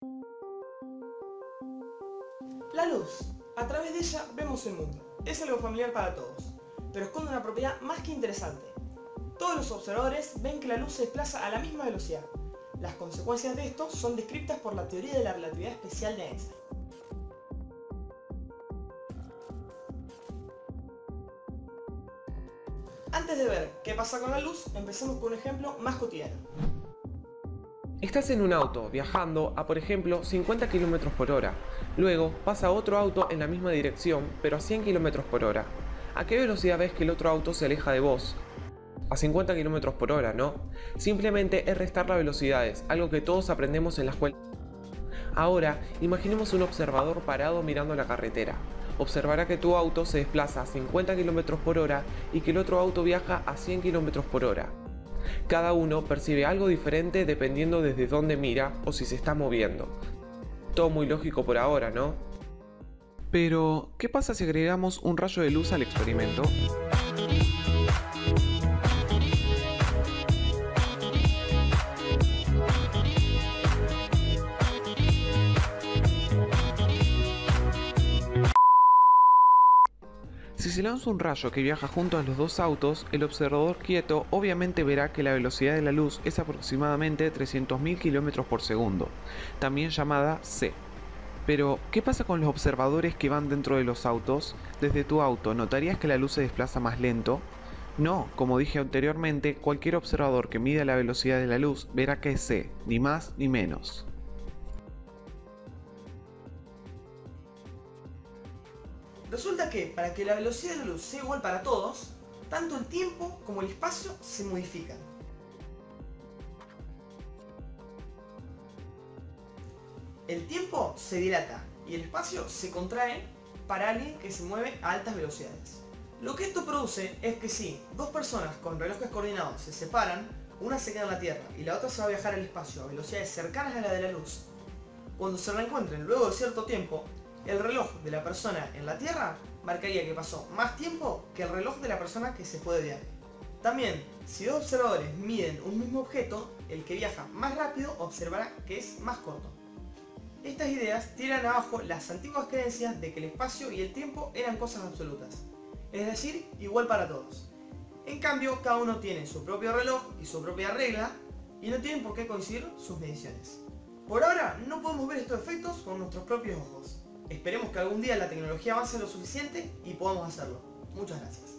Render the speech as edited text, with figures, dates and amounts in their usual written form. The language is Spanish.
La luz. A través de ella vemos el mundo. Es algo familiar para todos, pero esconde una propiedad más que interesante. Todos los observadores ven que la luz se desplaza a la misma velocidad. Las consecuencias de esto son descritas por la teoría de la relatividad especial de Einstein. Antes de ver qué pasa con la luz, empecemos con un ejemplo más cotidiano. Estás en un auto, viajando a por ejemplo 50 km por hora. Luego pasa otro auto en la misma dirección, pero a 100 km por hora. ¿A qué velocidad ves que el otro auto se aleja de vos? A 50 km por hora, ¿no? Simplemente es restar las velocidades, algo que todos aprendemos en la escuela. Ahora, imaginemos un observador parado mirando la carretera. Observará que tu auto se desplaza a 50 km por hora y que el otro auto viaja a 100 km por hora. Cada uno percibe algo diferente dependiendo desde dónde mira o si se está moviendo. Todo muy lógico por ahora, ¿no? Pero, ¿qué pasa si agregamos un rayo de luz al experimento? Si se lanza un rayo que viaja junto a los dos autos, el observador quieto obviamente verá que la velocidad de la luz es aproximadamente 300.000 km por segundo, también llamada c. Pero, ¿qué pasa con los observadores que van dentro de los autos? Desde tu auto, ¿notarías que la luz se desplaza más lento? No, como dije anteriormente, cualquier observador que mida la velocidad de la luz verá que es c, ni más ni menos. Resulta que, para que la velocidad de la luz sea igual para todos, tanto el tiempo como el espacio se modifican. El tiempo se dilata y el espacio se contrae para alguien que se mueve a altas velocidades. Lo que esto produce es que si dos personas con relojes coordinados se separan, una se queda en la Tierra y la otra se va a viajar al espacio a velocidades cercanas a la de la luz, cuando se reencuentren luego de cierto tiempo, el reloj de la persona en la Tierra marcaría que pasó más tiempo que el reloj de la persona que se fue de viaje. También, si dos observadores miden un mismo objeto, el que viaja más rápido observará que es más corto. Estas ideas tiran abajo las antiguas creencias de que el espacio y el tiempo eran cosas absolutas, es decir, igual para todos. En cambio, cada uno tiene su propio reloj y su propia regla, y no tienen por qué coincidir sus mediciones. Por ahora, no podemos ver estos efectos con nuestros propios ojos. Esperemos que algún día la tecnología avance lo suficiente y podamos hacerlo. Muchas gracias.